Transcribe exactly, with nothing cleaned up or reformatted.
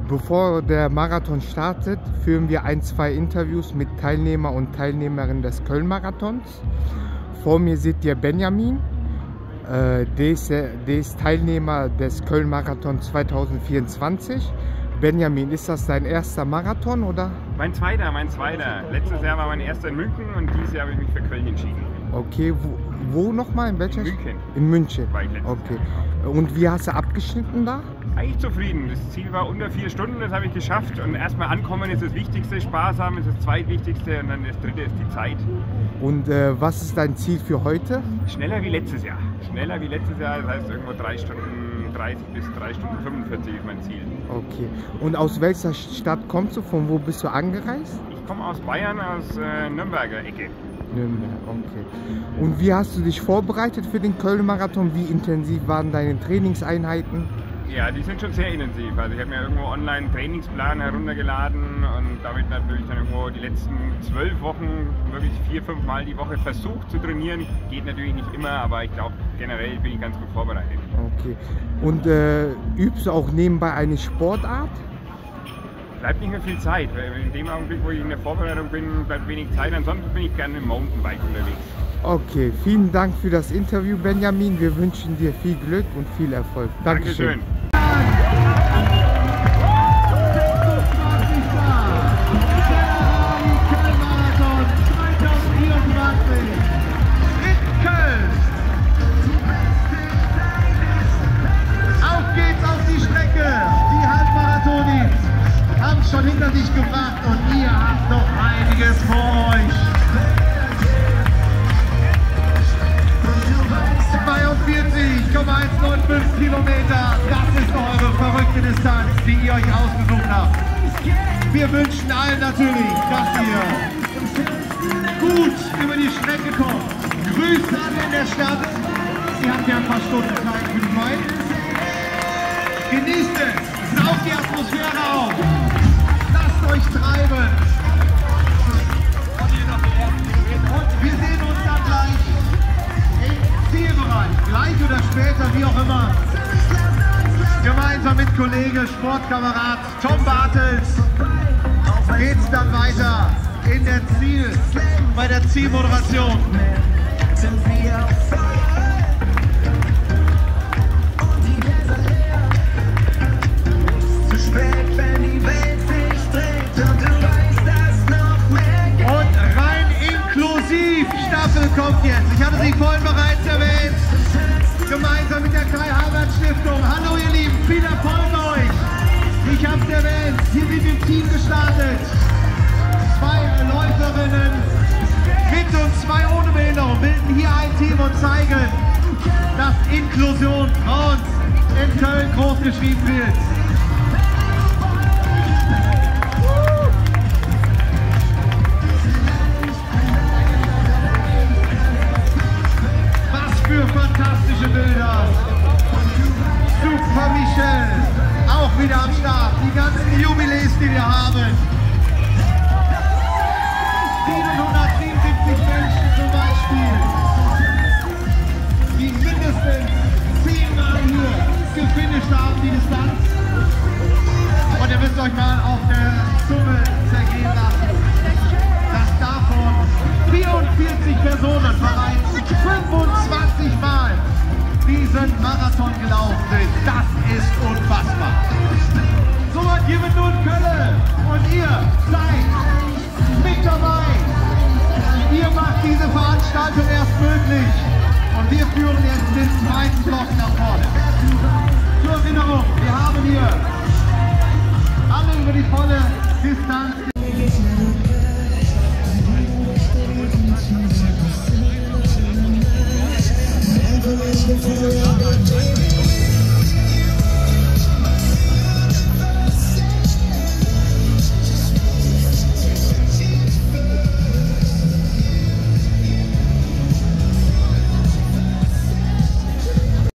bevor der Marathon startet, führen wir ein, zwei Interviews mit Teilnehmer und Teilnehmerinnen des Köln-Marathons. Vor mir seht ihr Benjamin. Äh, der, ist, der ist Teilnehmer des Köln-Marathon zweitausendvierundzwanzig. Benjamin, ist das dein erster Marathon, oder? Mein zweiter, mein zweiter. Letztes Jahr war mein erster in München und dieses Jahr habe ich mich für Köln entschieden. Okay, wo, wo nochmal? In welcher? München. In München. War ich letztes Okay. Jahr. Und wie hast du abgeschnitten da? Eigentlich zufrieden. Das Ziel war unter vier Stunden, das habe ich geschafft. Und erstmal ankommen ist das Wichtigste, Spaß haben ist das zweitwichtigste und dann das dritte ist die Zeit. Und äh, was ist dein Ziel für heute? Schneller wie letztes Jahr. Schneller wie letztes Jahr, das heißt irgendwo drei Stunden dreißig bis drei Stunden fünfundvierzig ist mein Ziel. Okay. Und aus welcher Stadt kommst du? Von wo bist du angereist? Ich komme aus Bayern, aus äh, Nürnberger Ecke. Nürnberg, okay. Und wie hast du dich vorbereitet für den Köln-Marathon? Wie intensiv waren deine Trainingseinheiten? Ja, die sind schon sehr intensiv. Also ich habe mir irgendwo online einen Trainingsplan heruntergeladen und damit natürlich dann irgendwo die letzten zwölf Wochen wirklich vier, fünf Mal die Woche versucht zu trainieren. Geht natürlich nicht immer, aber ich glaube generell bin ich ganz gut vorbereitet. Okay. Und äh, übst du auch nebenbei eine Sportart? Bleibt nicht mehr viel Zeit. In dem Augenblick, wo ich in der Vorbereitung bin, bleibt wenig Zeit. Ansonsten bin ich gerne im Mountainbike unterwegs. Okay, vielen Dank für das Interview, Benjamin. Wir wünschen dir viel Glück und viel Erfolg. Dankeschön. Dankeschön. Schon hinter sich gebracht und ihr habt noch einiges vor euch. zweiundvierzig Komma hundertfünfundneunzig Kilometer, das ist eure verrückte Distanz, die ihr euch ausgesucht habt. Wir wünschen allen natürlich, dass ihr gut über die Strecke kommt. Grüßt alle in der Stadt. Ihr habt ja ein paar Stunden Zeit für die Wein. Genießt es, saugt die Atmosphäre auf. Lasst euch treiben. Und wir sehen uns dann gleich im Zielbereich. Gleich oder später, wie auch immer. Gemeinsam mit Kollege, Sportkamerad Tom Bartels geht's dann weiter in der Ziel, bei der Zielmoderation. Staffel kommt jetzt. Ich hatte sie vorhin bereits erwähnt. Gemeinsam mit der Kai-Havertz-Stiftung. Hallo ihr Lieben, viel Erfolg euch. Ich habe es erwähnt, hier sind wir im Team gestartet. Zwei Läuferinnen mit und zwei ohne Behinderung bilden hier ein Team und zeigen, dass Inklusion Frauen in Köln groß geschrieben wird. Für fantastische Bilder. Super Michelle, auch wieder am Start. Die ganzen Jubiläes, die wir haben. siebenhundertsiebenundsiebzig Menschen zum Beispiel, die mindestens zehnmal hier gefinisht haben, die Distanz. Und ihr müsst euch mal auf der Zunge zergehen lassen, dass davon vierundvierzig Personen bereits fünfundzwanzig Mal diesen Marathon gelaufen sind. Das ist unfassbar. So, hier wird nun Köln und ihr seid mit dabei. Ihr macht diese Veranstaltung erst möglich und wir führen jetzt den zweiten Block nach vorne. Zur Erinnerung, wir haben hier alle über die volle Distanz